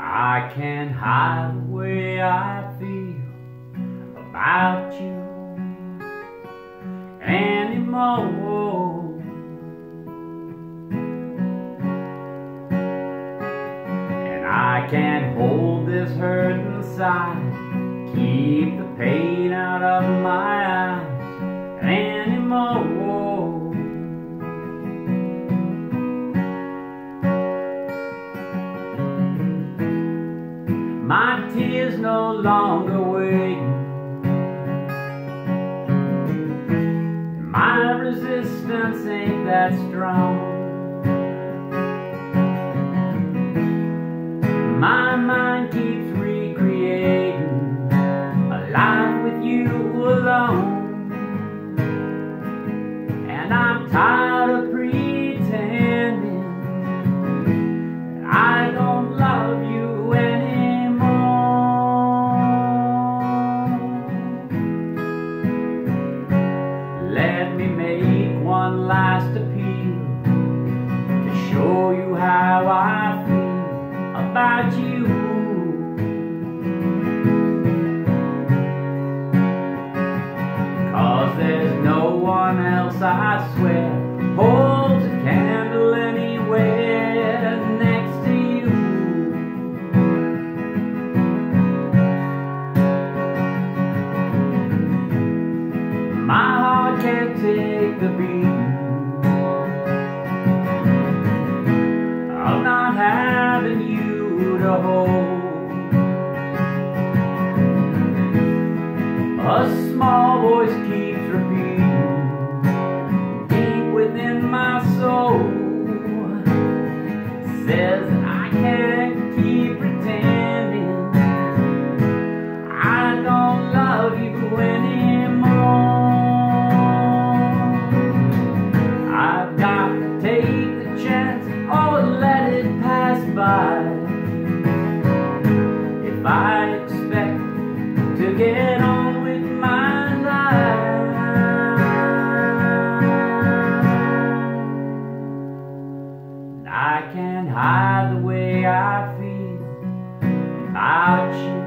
I can't hide the way I feel about you anymore. And I can't hold this hurt inside, keep the pain out of my eyes anymore. My tears no longer waiting, my resistance ain't that strong. My mind keeps recreating a life with you alone, and I'm tired of pretending that I don't love you anymore. Let me make one last appeal to show you how I feel about you. Cause there's no one else, I swear, holds a candle anywhere next to you. My heart can't take the beat of not having you to hold. A small voice keeps repeating deep within my soul, says that I can't keep pretending I don't love you anymore. I've got to take the chance or let it pass by if I expect to get on with my life. I can't hide the way I feel about you